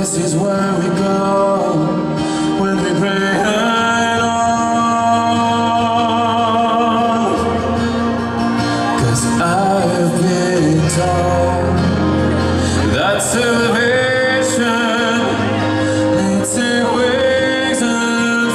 this is where we go when we bring it on. 'Cause I've been told that salvation needs to wings and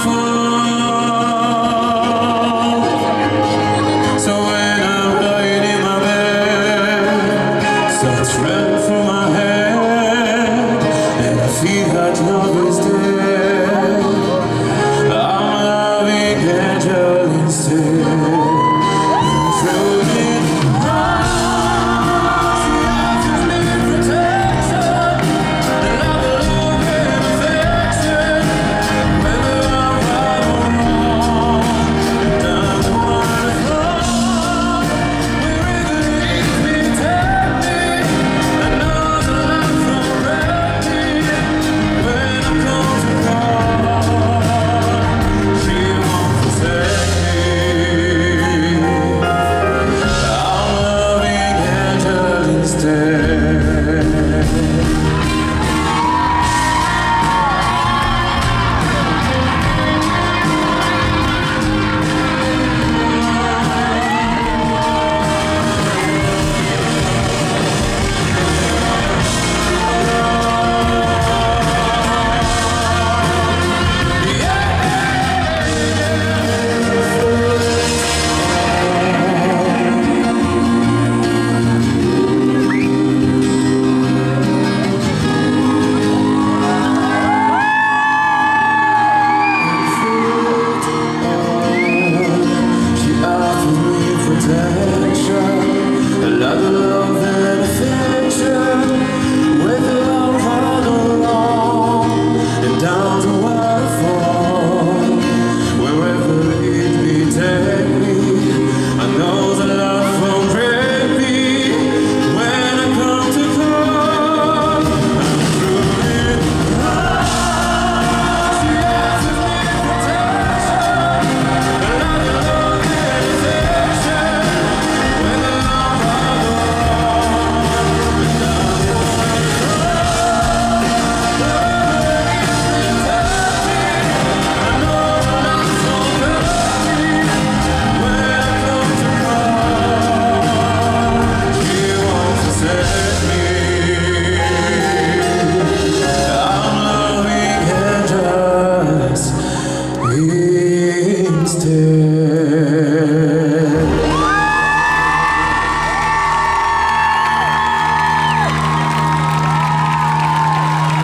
fall. So when I'm lying in my bed, thoughts run through my head, and I feel that love is dead. I'm a loving angel instead. Another love